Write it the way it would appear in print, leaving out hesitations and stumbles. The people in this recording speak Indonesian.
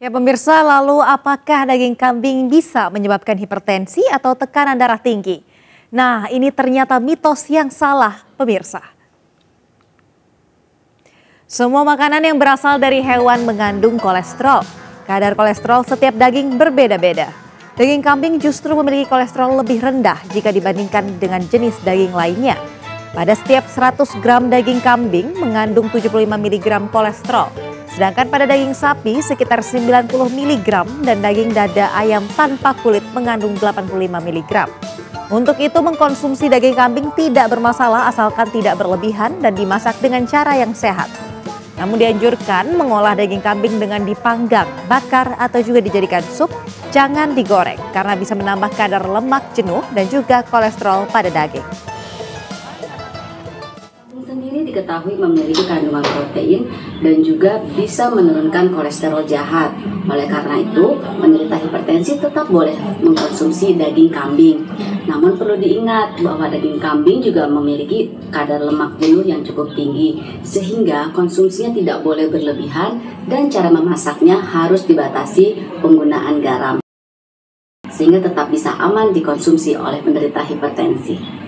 Ya pemirsa, lalu apakah daging kambing bisa menyebabkan hipertensi atau tekanan darah tinggi? Nah, ini ternyata mitos yang salah, pemirsa. Semua makanan yang berasal dari hewan mengandung kolesterol. Kadar kolesterol setiap daging berbeda-beda. Daging kambing justru memiliki kolesterol lebih rendah jika dibandingkan dengan jenis daging lainnya. Pada setiap 100 gram daging kambing mengandung 75 mg kolesterol. Sedangkan pada daging sapi sekitar 90 mg dan daging dada ayam tanpa kulit mengandung 85 mg. Untuk itu mengkonsumsi daging kambing tidak bermasalah asalkan tidak berlebihan dan dimasak dengan cara yang sehat. Namun dianjurkan mengolah daging kambing dengan dipanggang, bakar atau juga dijadikan sup, jangan digoreng karena bisa menambah kadar lemak jenuh dan juga kolesterol pada daging. Sendiri diketahui memiliki kandungan protein dan juga bisa menurunkan kolesterol jahat. Oleh karena itu, penderita hipertensi tetap boleh mengkonsumsi daging kambing. Namun perlu diingat bahwa daging kambing juga memiliki kadar lemak jenuh yang cukup tinggi, sehingga konsumsinya tidak boleh berlebihan dan cara memasaknya harus dibatasi penggunaan garam, sehingga tetap bisa aman dikonsumsi oleh penderita hipertensi.